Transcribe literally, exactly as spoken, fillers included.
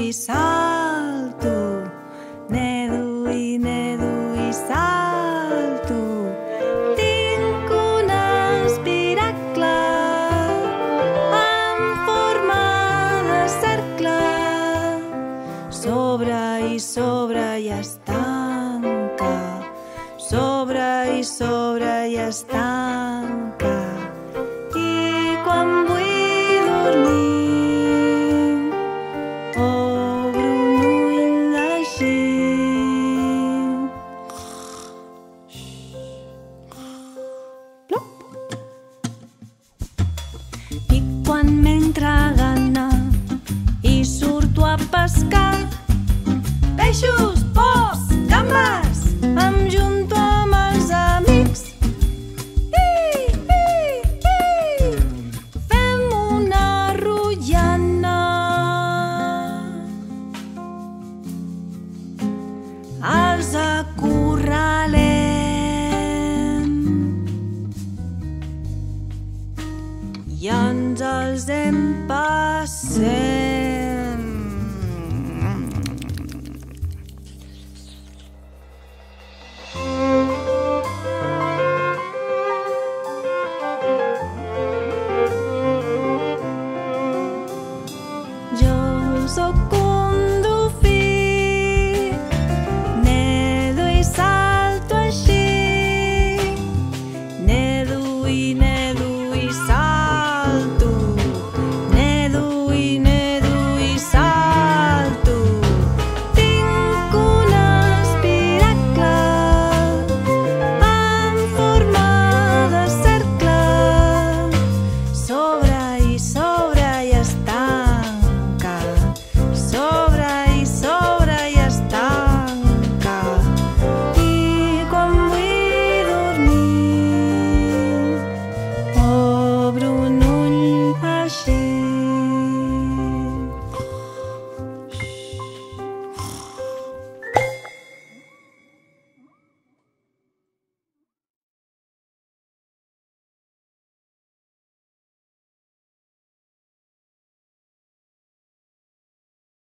i salto, nedo i nedo i salto. Tinc un espiracle en forma de cercle. Sobre i sobre i es tanca, sobre i sobre i es tanca. I quan vull dormir, obro un ull així. Plop! I quan m'entra gana i surto a pescar, peixos,